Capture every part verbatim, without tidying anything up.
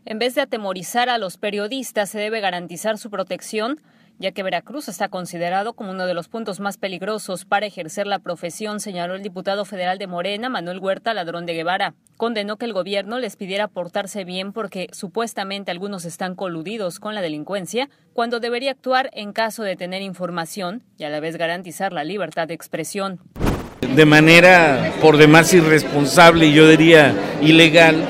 En vez de atemorizar a los periodistas, se debe garantizar su protección, ya que Veracruz está considerado como uno de los puntos más peligrosos para ejercer la profesión, señaló el diputado federal de Morena, Manuel Huerta Ladrón de Guevara. Condenó que el gobierno les pidiera portarse bien porque supuestamente algunos están coludidos con la delincuencia, cuando debería actuar en caso de tener información y a la vez garantizar la libertad de expresión. De manera por demás irresponsable y yo diría ilegal,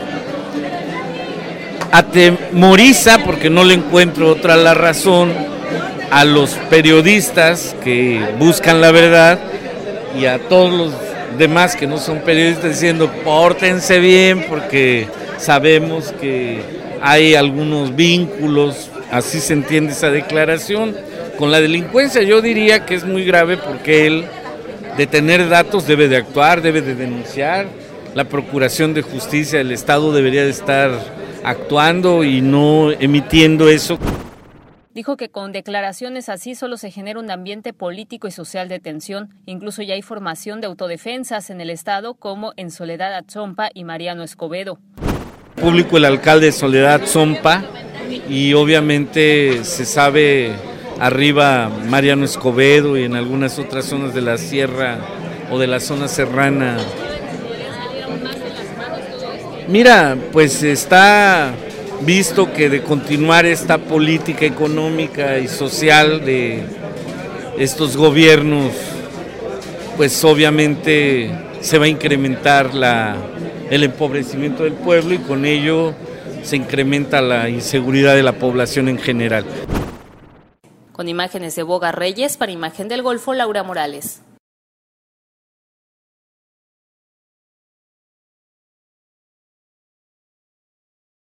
atemoriza, porque no le encuentro otra la razón, a los periodistas que buscan la verdad y a todos los demás que no son periodistas diciendo pórtense bien porque sabemos que hay algunos vínculos, así se entiende esa declaración, con la delincuencia. Yo diría que es muy grave porque él, de tener datos, debe de actuar, debe de denunciar. La Procuración de Justicia del Estado debería de estar actuando y no emitiendo eso. Dijo que con declaraciones así solo se genera un ambiente político y social de tensión. Incluso ya hay formación de autodefensas en el estado, como en Soledad Atzompa y Mariano Escobedo. Público el alcalde Soledad Atzompa y obviamente se sabe arriba Mariano Escobedo y en algunas otras zonas de la sierra o de la zona serrana. Mira, pues está visto que de continuar esta política económica y social de estos gobiernos, pues obviamente se va a incrementar la, el empobrecimiento del pueblo y con ello se incrementa la inseguridad de la población en general. Con imágenes de Boga Reyes, para Imagen del Golfo, Laura Morales.